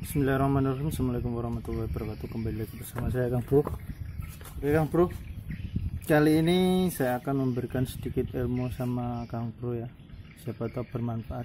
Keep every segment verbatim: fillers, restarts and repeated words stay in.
Bismillahirrahmanirrahim. Assalamualaikum warahmatullahi wabarakatuh. Kembali lagi bersama saya Kang Bro. Oke Kang Bro, kali ini saya akan memberikan sedikit ilmu sama Kang Bro ya, siapa tahu bermanfaat.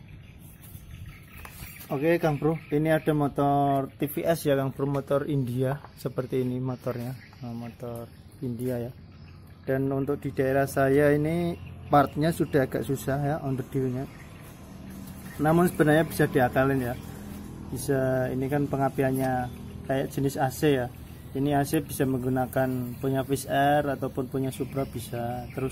Oke Kang Bro, ini ada motor T V S ya Kang Bro, motor India seperti ini motornya, nah, motor India ya. Dan untuk di daerah saya ini partnya sudah agak susah ya, underdealnya. Namun sebenarnya bisa diakalin ya. Bisa, ini kan pengapiannya kayak jenis A C ya. Ini A C bisa menggunakan punya Wizz Air ataupun punya Supra bisa. Terus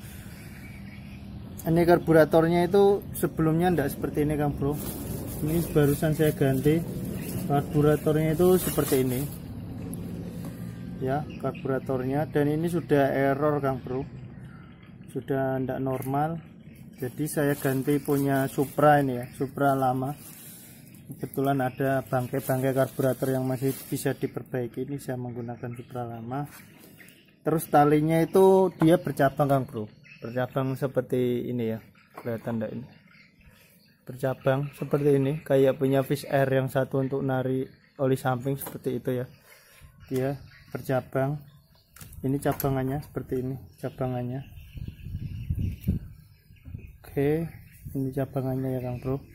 ini karburatornya itu sebelumnya tidak seperti ini Kang Bro. Ini barusan saya ganti karburatornya itu seperti ini ya, karburatornya. Dan ini sudah error Kang Bro, sudah tidak normal. Jadi saya ganti punya Supra ini ya, Supra lama. Kebetulan ada bangkai-bangkai karburator yang masih bisa diperbaiki, ini saya menggunakan Supra lama. Terus talinya itu dia bercabang Kang Bro, bercabang seperti ini ya, kelihatan enggak ini, bercabang seperti ini, kayak punya Wizz Air yang satu untuk nari oli samping seperti itu ya, dia bercabang. Ini cabangannya seperti ini, cabangannya. Oke, ini cabangannya ya Kang Bro.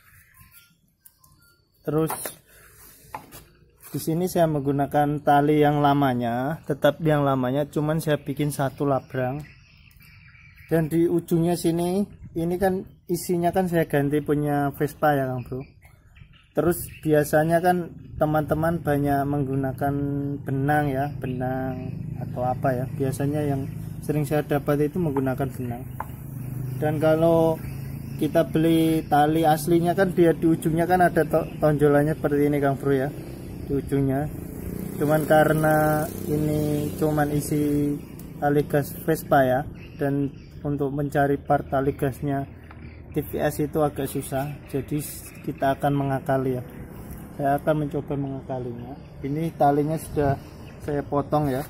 Terus di sini saya menggunakan tali yang lamanya, tetap yang lamanya, cuman saya bikin satu labrang. Dan di ujungnya sini, ini kan isinya kan saya ganti punya Vespa ya Kang Bro. Terus biasanya kan teman-teman banyak menggunakan benang ya, benang atau apa ya. Biasanya yang sering saya dapat itu menggunakan benang. Dan kalau kita beli tali aslinya kan dia di ujungnya kan ada to tonjolannya seperti ini Kang Bro ya, di ujungnya. Cuman karena ini cuman isi tali gas Vespa ya, dan untuk mencari part tali gasnya T V S itu agak susah, jadi kita akan mengakali ya. Saya akan mencoba mengakalinya. Ini talinya sudah saya potong ya.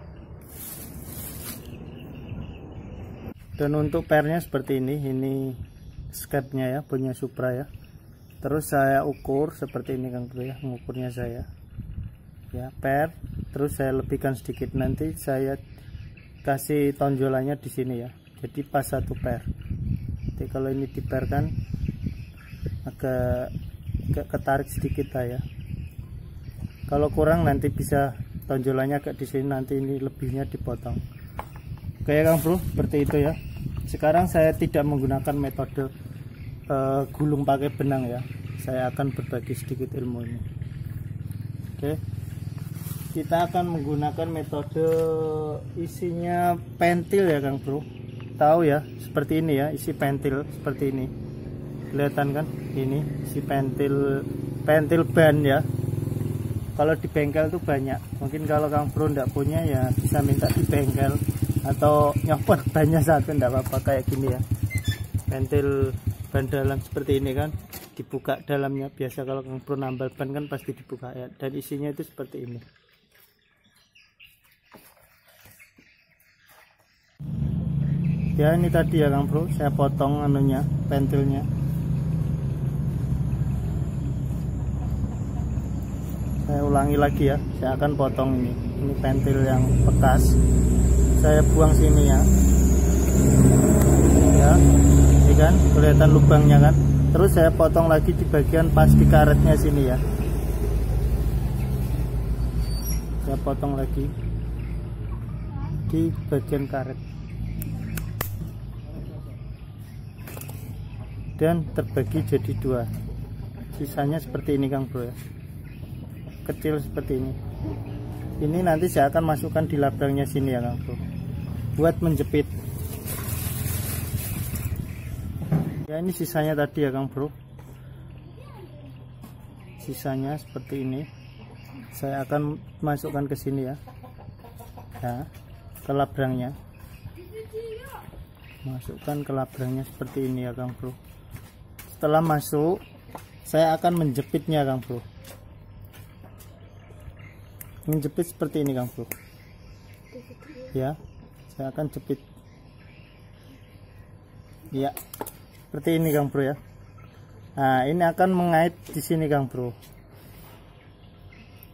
Dan untuk pernya seperti ini, ini sketnya ya, punya Supra ya. Terus saya ukur seperti ini Kang Bro ya, mengukurnya saya ya, per. Terus saya lebihkan sedikit, nanti saya kasih tonjolannya di sini ya, jadi pas satu per. Jadi kalau ini diperkan agak, agak ketarik sedikit lah ya. Kalau kurang nanti bisa tonjolannya agak di sini, nanti ini lebihnya dipotong. Oke ya Kang Bro, seperti itu ya. Sekarang saya tidak menggunakan metode uh, gulung pakai benang ya. Saya akan berbagi sedikit ilmu ini. Oke, kita akan menggunakan metode isinya pentil ya Kang Bro. Tahu ya, seperti ini ya, isi pentil seperti ini. Kelihatan kan? Ini isi pentil, pentil ban ya. Kalau di bengkel tuh banyak. Mungkin kalau Kang Bro tidak punya ya bisa minta di bengkel, atau nyopot banyak satu enggak apa-apa, kayak gini ya, pentil ban dalam seperti ini kan, dibuka dalamnya. Biasa kalau Kang Bro nambal ban kan pasti dibuka ya, dan isinya itu seperti ini ya. Ini tadi ya Kang Bro, saya potong anunya, pentilnya. Saya ulangi lagi ya, saya akan potong ini ini pentil yang bekas, saya buang sini ya, ya, ini kan kelihatan lubangnya kan. Terus saya potong lagi di bagian pas di karetnya sini ya, saya potong lagi di bagian karet, dan terbagi jadi dua. Sisanya seperti ini Kang Bro ya, kecil seperti ini. Ini nanti saya akan masukkan di labrangnya sini ya Kang Bro, buat menjepit ya. Ini sisanya tadi ya Kang Bro, sisanya seperti ini. Saya akan masukkan ke sini ya, ya, ke labrangnya. Masukkan ke labrangnya seperti ini ya Kang Bro. Setelah masuk, saya akan menjepitnya Kang Bro. Menjepit seperti ini Kang Bro ya, saya akan jepit ya, seperti ini Kang Bro ya. Nah, ini akan mengait di sini Kang Bro.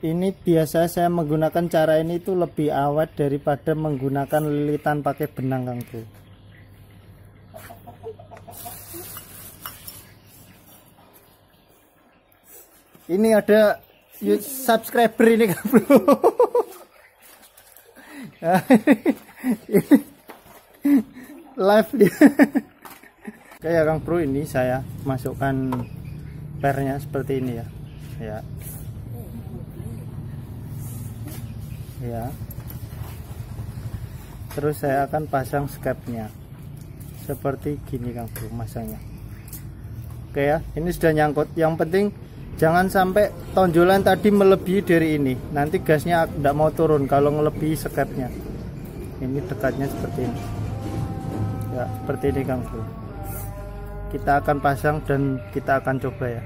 ini biasa saya menggunakan cara ini itu lebih awet daripada menggunakan lilitan pakai benang, Kang Bro. Ini ada subscriber ini, Kang Bro. Live dia. Oke ya Kang Bro, ini saya masukkan pernya seperti ini ya. Ya. Ya. Terus saya akan pasang skepnya. Seperti gini Kang Bro masangnya. Oke ya, ini sudah nyangkut. Yang penting jangan sampai tonjolan tadi melebihi dari ini. Nanti gasnya tidak mau turun kalau melebihi skepnya. Ini dekatnya seperti ini. Ya, seperti ini Kang Bro. Kita akan pasang dan kita akan coba ya.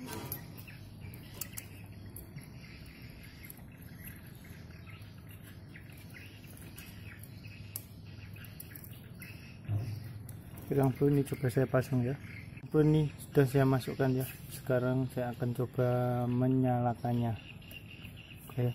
Kang Bro, ini coba saya pasang ya. Bro, ini sudah saya masukkan ya. Sekarang saya akan coba menyalakannya. Oke.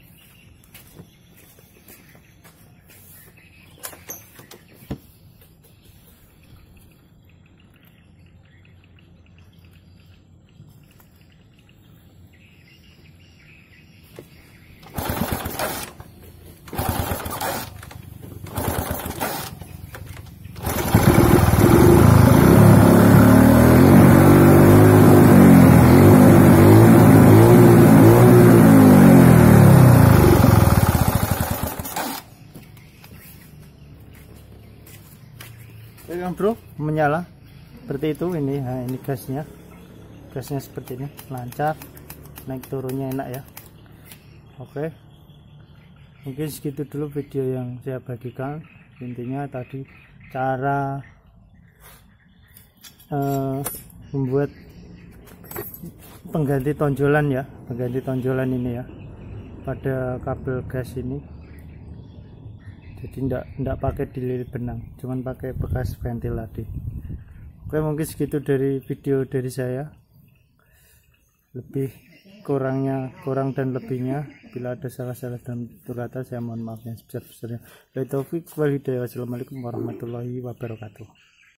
Oke Kang Bro, menyala seperti itu. Ini nah, ini gasnya gasnya seperti ini, lancar, naik turunnya enak ya. Oke, mungkin segitu dulu video yang saya bagikan. Intinya tadi cara uh, membuat pengganti tonjolan ya, pengganti tonjolan ini ya pada kabel gas ini. Jadi tidak tidak pakai dililit benang, cuman pakai bekas ventil tadi. Oke, mungkin segitu dari video dari saya. Lebih kurangnya kurang dan lebihnya, bila ada salah-salah dan tutur kata saya mohon maaf yang sebesar-besarnya. Wassalamualaikum warahmatullahi wabarakatuh.